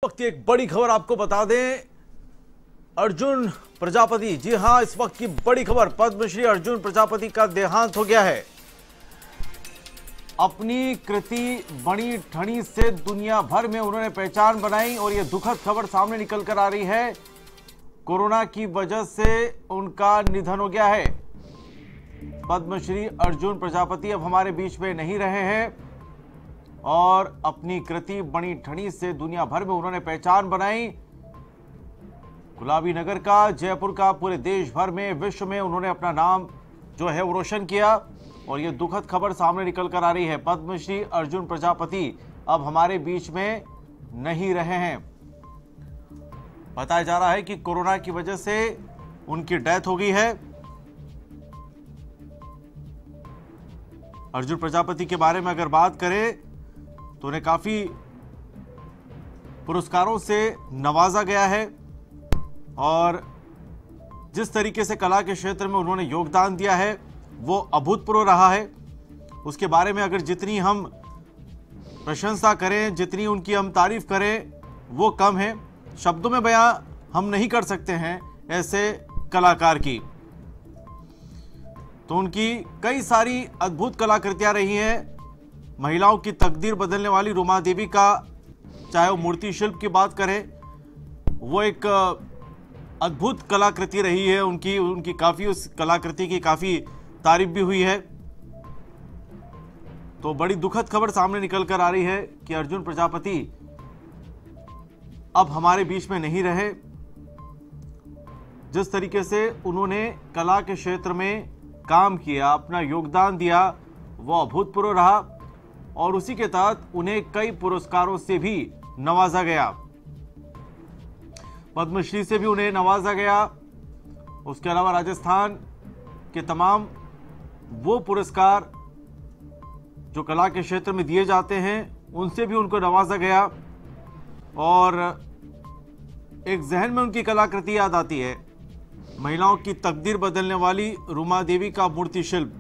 वक्त की एक बड़ी खबर आपको बता दें, अर्जुन प्रजापति, जी हां, इस वक्त की बड़ी खबर, पद्मश्री अर्जुन प्रजापति का देहांत हो गया है। अपनी कृति बड़ी ठणी से दुनिया भर में उन्होंने पहचान बनाई और यह दुखद खबर सामने निकल कर आ रही है। कोरोना की वजह से उनका निधन हो गया है। पद्मश्री अर्जुन प्रजापति अब हमारे बीच में नहीं रहे हैं और अपनी कृति बड़ी ठणी से दुनिया भर में उन्होंने पहचान बनाई। गुलाबी नगर का, जयपुर का, पूरे देश भर में, विश्व में उन्होंने अपना नाम जो है वो रोशन किया और ये दुखद खबर सामने निकल कर आ रही है। पद्मश्री अर्जुन प्रजापति अब हमारे बीच में नहीं रहे हैं। बताया जा रहा है कि कोरोना की वजह से उनकी डेथ हो गई है। अर्जुन प्रजापति के बारे में अगर बात करें तो उन्हें काफी पुरस्कारों से नवाजा गया है और जिस तरीके से कला के क्षेत्र में उन्होंने योगदान दिया है वो अभूतपूर्व रहा है। उसके बारे में अगर जितनी हम प्रशंसा करें, जितनी उनकी हम तारीफ करें, वो कम है। शब्दों में बयां हम नहीं कर सकते हैं ऐसे कलाकार की। तो उनकी कई सारी अद्भुत कलाकृतियां रही हैं। महिलाओं की तकदीर बदलने वाली रुमा देवी का, चाहे वो मूर्ति शिल्प की बात करें, वो एक अद्भुत कलाकृति रही है। उनकी काफी, उस कलाकृति की काफी तारीफ भी हुई है। तो बड़ी दुखद खबर सामने निकल कर आ रही है कि अर्जुन प्रजापति अब हमारे बीच में नहीं रहे। जिस तरीके से उन्होंने कला के क्षेत्र में काम किया, अपना योगदान दिया, वो अभूतपूर्व रहा और उसी के तहत उन्हें कई पुरस्कारों से भी नवाजा गया। पद्मश्री से भी उन्हें नवाजा गया। उसके अलावा राजस्थान के तमाम वो पुरस्कार जो कला के क्षेत्र में दिए जाते हैं उनसे भी उनको नवाजा गया। और एक जहन में उनकी कलाकृति याद आती है, महिलाओं की तकदीर बदलने वाली रुमा देवी का मूर्ति शिल्प।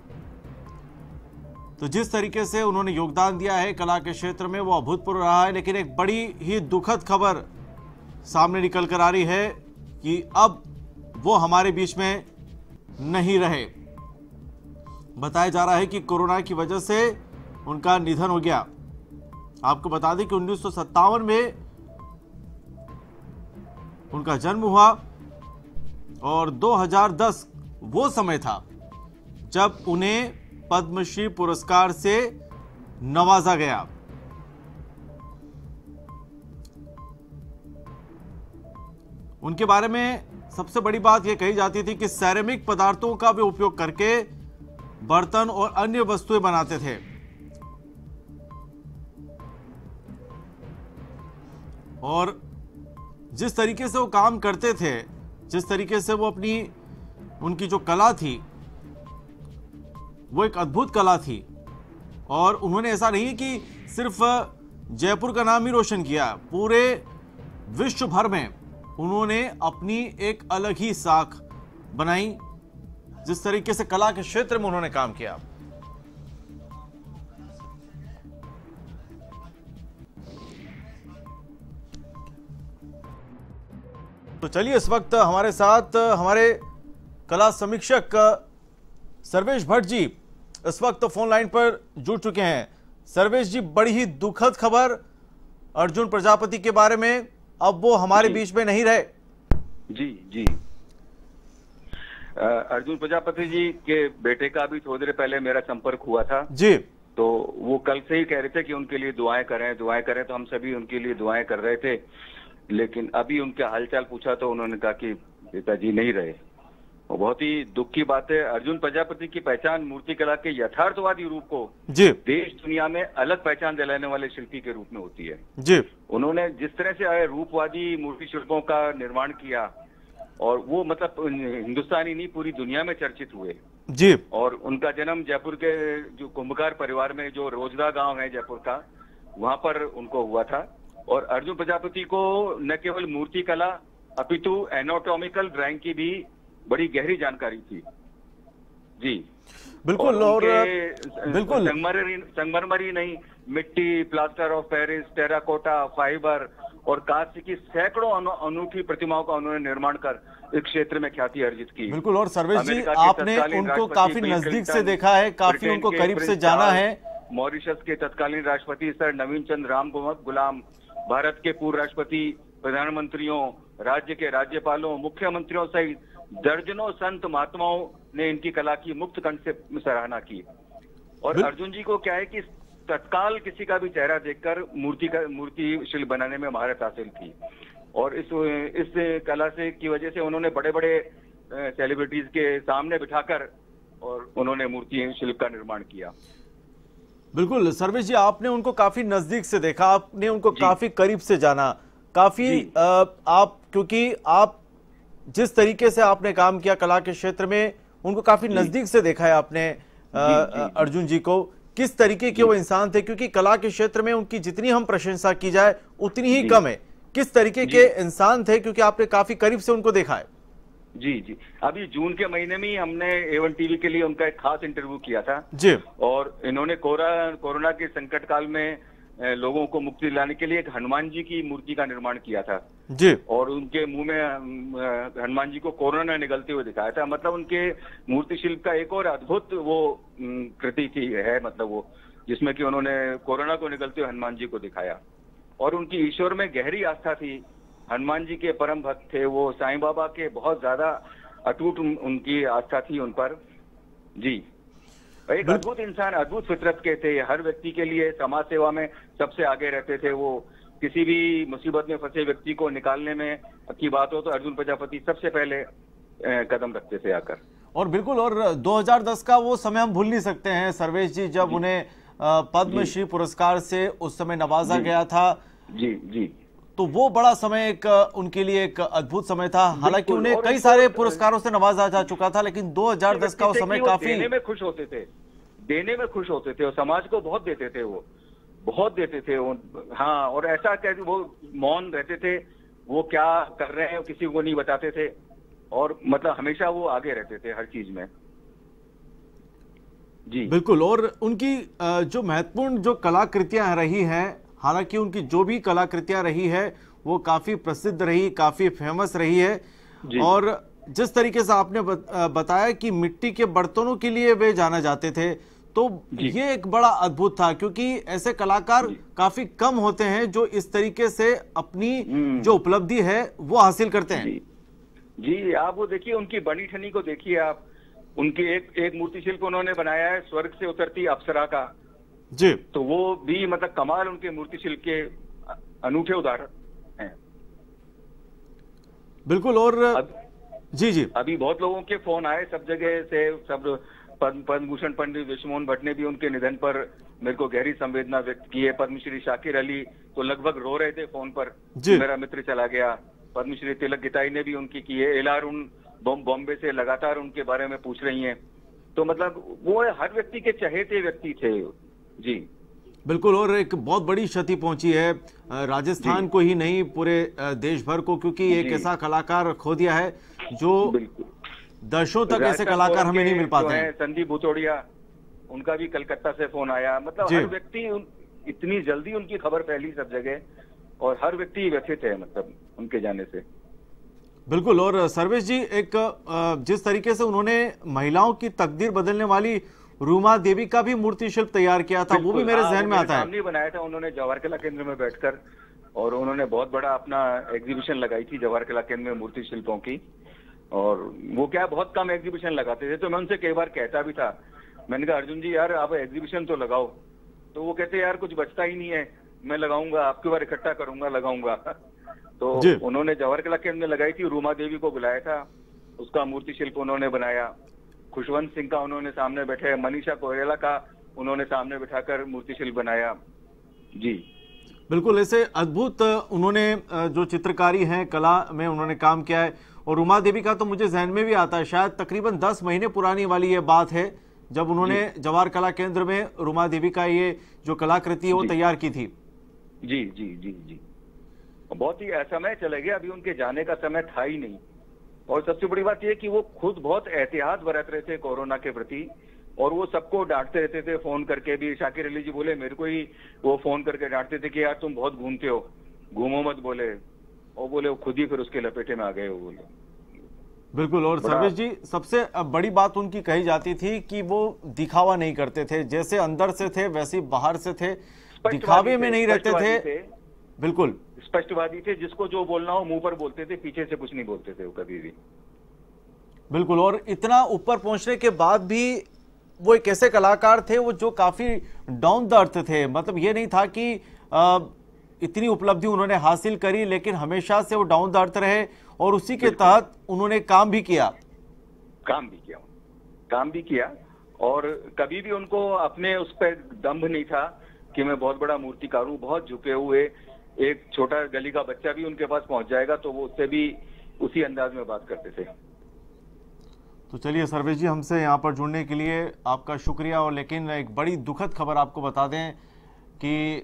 तो जिस तरीके से उन्होंने योगदान दिया है कला के क्षेत्र में वो अभूतपूर्व रहा है। लेकिन एक बड़ी ही दुखद खबर सामने निकल कर आ रही है कि अब वो हमारे बीच में नहीं रहे। बताया जा रहा है कि कोरोना की वजह से उनका निधन हो गया। आपको बता दें कि 1957 में उनका जन्म हुआ और 2010 वो समय था जब उन्हें पद्मश्री पुरस्कार से नवाजा गया। उनके बारे में सबसे बड़ी बात यह कही जाती थी कि सेरेमिक पदार्थों का भी उपयोग करके बर्तन और अन्य वस्तुएं बनाते थे। और जिस तरीके से वो काम करते थे, जिस तरीके से वो उनकी जो कला थी वो एक अद्भुत कला थी। और उन्होंने ऐसा नहीं कि सिर्फ जयपुर का नाम ही रोशन किया, पूरे विश्व भर में उन्होंने अपनी एक अलग ही साख बनाई। जिस तरीके से कला के क्षेत्र में उन्होंने काम किया, तो चलिए इस वक्त हमारे साथ हमारे कला समीक्षक सर्वेश भट्ट जी इस वक्त फोन लाइन पर जुड़ चुके हैं। सर्वेश जी, बड़ी ही दुखद खबर अर्जुन प्रजापति के बारे में, अब वो हमारे बीच में नहीं रहे। जी अर्जुन प्रजापति जी के बेटे का भी थोड़ी देर पहले मेरा संपर्क हुआ था जी। तो वो कल से ही कह रहे थे कि उनके लिए दुआएं करें, तो हम सभी उनके लिए दुआएं कर रहे थे। लेकिन अभी उनका हालचाल पूछा तो उन्होंने कहा कि पिताजी नहीं रहे। और बहुत ही दुख की बात है। अर्जुन प्रजापति की पहचान मूर्तिकला के यथार्थवादी रूप को जी देश दुनिया में अलग पहचान दिलाने वाले शिल्पी के रूप में होती है। जी, उन्होंने जिस तरह से रूपवादी मूर्ति शिल्पों का निर्माण किया और वो मतलब हिंदुस्तानी नहीं पूरी दुनिया में चर्चित हुए जी। और उनका जन्म जयपुर के जो कुंभकार परिवार में, जो रोजदा गांव है जयपुर का, वहां पर उनको हुआ था। और अर्जुन प्रजापति को न केवल मूर्ति कला अपितु एनाटॉमिकल ड्राइंग की भी बड़ी गहरी जानकारी थी। जी बिल्कुल। और बिल्कुल संगमरमर ही नहीं, मिट्टी, plaster of Paris, terracotta, fibre और कांस्य की सैकड़ों अनूठी प्रतिमाओं का उन्होंने निर्माण कर इस क्षेत्र में ख्याति अर्जित की। बिल्कुल। और सर्वेश जी, अमेरिका के आपने तत्कालीन उनको राष्ट्रपति काफी बिल नजदीक से क्लिंटन, देखा है, काफी ब्रिटेन उनको के करीब से प्रिंस जाना चार्ल्स, है। मॉरिशस के तत्कालीन राष्ट्रपति sir Navinchandra Ramgoolam, Bharat के पूर्व राष्ट्रपति, प्रधानमंत्रियों, राज्य के राज्यपालों, मुख्यमंत्रियों सहित दर्जनों संत महात्माओं ने इनकी कला की मुक्त कंठ से सराहना की। और अर्जुन जी को क्या है कि तत्काल किसी का भी चेहरा देखकर मूर्ति शिल्प बनाने में महारत हासिल थी। और इस कला से की वजह से उन्होंने बड़े बड़े सेलिब्रिटीज के सामने बिठाकर और उन्होंने मूर्ति शिल्प का निर्माण किया। बिल्कुल सर्वेश जी, आपने उनको काफी नजदीक से देखा, आपने उनको काफी करीब से जाना, काफी आप, क्योंकि आप जिस तरीके से आपने काम किया कला के क्षेत्र में, उनको काफी नजदीक से देखा है आपने। अर्जुन जी को किस तरीके के वो इंसान थे, क्योंकि कला के क्षेत्र में उनकी जितनी हम प्रशंसा की जाए उतनी ही कम है। किस तरीके के इंसान थे, क्योंकि आपने काफी करीब से उनको देखा है। जी, अभी जून के महीने में ही हमने A1 टीवी के लिए उनका एक खास इंटरव्यू किया था जी। और इन्होंने कोरोना के संकट काल में लोगों को मुक्ति दिलाने के लिए एक हनुमान जी की मूर्ति का निर्माण किया था जी। और उनके मुंह में हनुमान जी को कोरोना निगलते हुए दिखाया था। मतलब उनके मूर्ति शिल्प का एक और अद्भुत वो कृति थी है, मतलब वो जिसमें कि उन्होंने कोरोना को निगलते हुए हनुमान जी को दिखाया। और उनकी ईश्वर में गहरी आस्था थी, हनुमान जी के परम भक्त थे वो, साईं बाबा के बहुत ज्यादा अटूट उनकी आस्था थी उन पर। जी, एक अद्भुत इंसान, अद्भुत फितरत के थे, हर व्यक्ति के लिए समाज सेवा में सबसे आगे रहते थे वो। किसी भी मुसीबत में फंसे व्यक्ति को निकालने में की बात हो तो अर्जुन प्रजापति सबसे पहले कदम रखते थे आकर। और बिल्कुल, और 2010 का वो समय हम भूल नहीं सकते हैं सर्वेश जी, जब उन्हें पद्मश्री पुरस्कार से उस समय नवाजा गया था। जी, तो वो बड़ा समय एक उनके लिए एक अद्भुत समय था। हालांकि उन्हें कई सारे पुरस्कारों से नवाजा जा चुका था, लेकिन 2010 का वो समय काफी देने में खुश होते थे और समाज को बहुत देते थे, वो बहुत देते थे वो। हाँ, और ऐसा कहते वो मौन रहते थे, वो क्या कर रहे हैं किसी को नहीं बताते थे और मतलब हमेशा वो आगे रहते थे हर चीज में। जी बिल्कुल। और उनकी जो महत्वपूर्ण जो कलाकृतियां रही हैं, हालांकि उनकी जो भी कलाकृतियां रही है वो काफी प्रसिद्ध रही, काफी फेमस रही है। और जिस तरीके से आपने बताया कि मिट्टी के बर्तनों के लिए वे जाना जाते थे, तो ये एक बड़ा अद्भुत था, क्योंकि ऐसे कलाकार काफी कम होते हैं जो इस तरीके से अपनी जो उपलब्धि है वो हासिल करते हैं। जी, आप वो देखिए, उनकी बनी ठनी को देखिए आप, उनकी एक मूर्ति शिल्प उन्होंने बनाया है स्वर्ग से उतरती अप्सरा का जी। तो वो भी मतलब कमाल उनके मूर्ति शिल्प के अनूठे उदाहरण हैं। बिल्कुल। और जी, अभी बहुत लोगों के फोन आए सब जगह से, सब पद्म भूषण पंडित विश्वमोहन भट्ट ने भी उनके निधन पर मेरे को गहरी संवेदना व्यक्त की है। पद्मश्री शाकिर अली तो लगभग रो रहे थे फोन पर, मेरा मित्र चला गया। पद्मश्री तिलक गिताई ने भी उनकी की है। एल अरुण बॉम्बे से लगातार उनके बारे में पूछ रही हैं। तो मतलब वो हर व्यक्ति के चहेते व्यक्ति थे। जी बिल्कुल। और एक बहुत बड़ी क्षति पहुंची है राजस्थान को ही नहीं, पूरे देश भर को, क्योंकि एक ऐसा कलाकार खो दिया है जो दर्शकों तक ऐसे कलाकार हमें नहीं मिल पाते हैं। संदीप भुतोड़िया, उनका भी कलकत्ता से फोन आया। मतलब हर व्यक्ति, इतनी जल्दी उनकी खबर फैली सब जगह और हर व्यक्ति व्यथित है मतलब उनके जाने से। बिल्कुल। और सर्वेश जी, एक जिस तरीके से उन्होंने महिलाओं की तकदीर बदलने वाली रूमा देवी का भी मूर्ति शिल्प तैयार किया था, वो भी मेरे जहन में आता है। बनाया था उन्होंने जवाहर कला केंद्र में बैठकर, और उन्होंने बहुत बड़ा अपना एग्जीबिशन लगाई थी जवाहर कला केंद्र में मूर्ति शिल्पों की। और वो क्या बहुत कम एग्जीबिशन लगाते थे, तो मैं उनसे कई बार कहता भी था, मैंने कहा अर्जुन जी यार आप एग्जीबिशन तो लगाओ। तो वो कहते यार कुछ बचता ही नहीं है, मैं लगाऊंगा, आपके बार इकट्ठा करूंगा, लगाऊंगा। तो उन्होंने जवाहर कला केंद्र में लगाई थी, रूमा देवी को बुलाया था, उसका मूर्ति शिल्प उन्होंने बनाया। खुशवंत सिंह का उन्होंने सामने बैठे, मनीषा कोइराला का उन्होंने सामने बिठाकर मूर्ति शिल्प बनाया। जी बिल्कुल। ऐसे अद्भुत उन्होंने जो चित्रकारी है, कला में उन्होंने काम किया है। और रूमा देवी का तो मुझे जहन में भी आता है, शायद तकरीबन 10 महीने पुरानी वाली ये बात है, जब उन्होंने जवाहर कला केंद्र में रूमा देवी का ये जो कलाकृति है वो तैयार की थी। जी जी जी जी, बहुत ही समय चले गया, अभी उनके जाने का समय था ही नहीं। और सबसे बड़ी बात यह कि वो खुद बहुत एहतियात बरत रहे थे कोरोना के प्रति, और वो सबको डांटते रहते थे फोन करके भी। शाकिर अली जी बोले मेरे को ही वो फोन करके डांटते थे कि यार तुम बहुत घूमते हो, घूमो मत बोले, वो बोले वो खुद ही फिर उसके लपेटे में आ गए, वो बोले। बिल्कुल। और सर्वेश जी, सबसे बड़ी बात उनकी कही जाती थी कि वो दिखावा नहीं करते थे, जैसे अंदर से थे वैसे ही बाहर से थे, दिखावे में नहीं रहते थे। बिल्कुल स्पष्टवादी थे, जिसको जो बोलना हो मुंह पर बोलते थे, पीछे से कुछ नहीं बोलते थे वो कभी भी। बिल्कुल। और इतना ऊपर पहुंचने के बाद भी वो एक ऐसे कलाकार थे वो जो काफी डाउन द अर्थ थे। मतलब ये नहीं था कि इतनी उपलब्धि उन्होंने हासिल करी, लेकिन हमेशा से वो डाउन द अर्थ रहे और उसी के तहत उन्होंने काम भी किया। और कभी भी उनको अपने उस पर दंभ नहीं था कि मैं बहुत बड़ा मूर्तिकार हूँ। बहुत झुके हुए, एक छोटा गली का बच्चा भी उनके पास पहुंच जाएगा तो वो उससे भी उसी अंदाज में बात करते थे। तो चलिए सर्वेश जी, हमसे यहाँ पर जुड़ने के लिए आपका शुक्रिया। और लेकिन एक बड़ी दुखद खबर आपको बता दें कि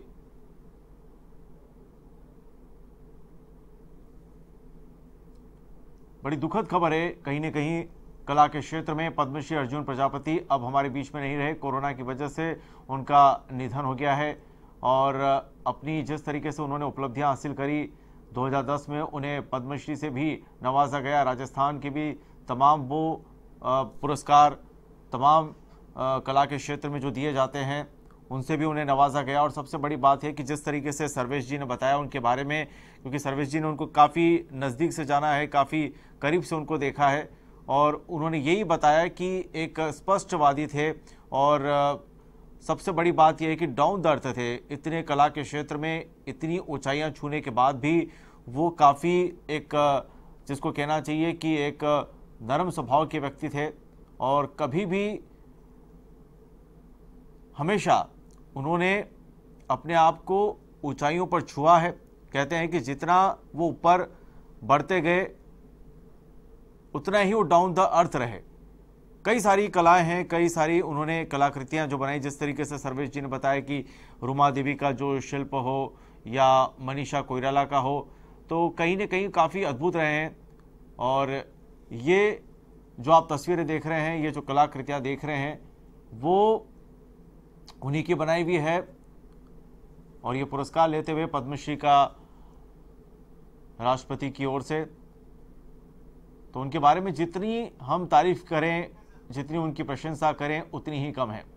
बड़ी दुखद खबर है कहीं न कहीं कला के क्षेत्र में। पद्मश्री अर्जुन प्रजापति अब हमारे बीच में नहीं रहे, कोरोना की वजह से उनका निधन हो गया है। और अपनी जिस तरीके से उन्होंने उपलब्धियां हासिल करी, 2010 में उन्हें पद्मश्री से भी नवाजा गया, राजस्थान के भी तमाम वो पुरस्कार तमाम कला के क्षेत्र में जो दिए जाते हैं उनसे भी उन्हें नवाजा गया। और सबसे बड़ी बात है कि जिस तरीके से सर्वेश जी ने बताया उनके बारे में, क्योंकि सर्वेश जी ने उनको काफ़ी नज़दीक से जाना है, काफ़ी करीब से उनको देखा है, और उन्होंने यही बताया कि एक स्पष्टवादी थे। और सबसे बड़ी बात यह है कि डाउन द अर्थ थे। इतने कला के क्षेत्र में इतनी ऊंचाइयां छूने के बाद भी वो काफ़ी एक, जिसको कहना चाहिए कि एक नरम स्वभाव के व्यक्ति थे। और कभी भी हमेशा उन्होंने अपने आप को ऊंचाइयों पर छुआ है। कहते हैं कि जितना वो ऊपर बढ़ते गए उतना ही वो डाउन द अर्थ रहे। कई सारी कलाएं हैं, कई सारी उन्होंने कलाकृतियां जो बनाई, जिस तरीके से सर्वेश जी ने बताया कि रुमा देवी का जो शिल्प हो या मनीषा कोइराला का हो, तो कहीं न कहीं काफ़ी अद्भुत रहे हैं। और ये जो आप तस्वीरें देख रहे हैं, ये जो कलाकृतियां देख रहे हैं, वो उन्हीं की बनाई हुई है। और ये पुरस्कार लेते हुए पद्मश्री का राष्ट्रपति की ओर से, तो उनके बारे में जितनी हम तारीफ करें, जितनी उनकी प्रशंसा करें, उतनी ही कम है।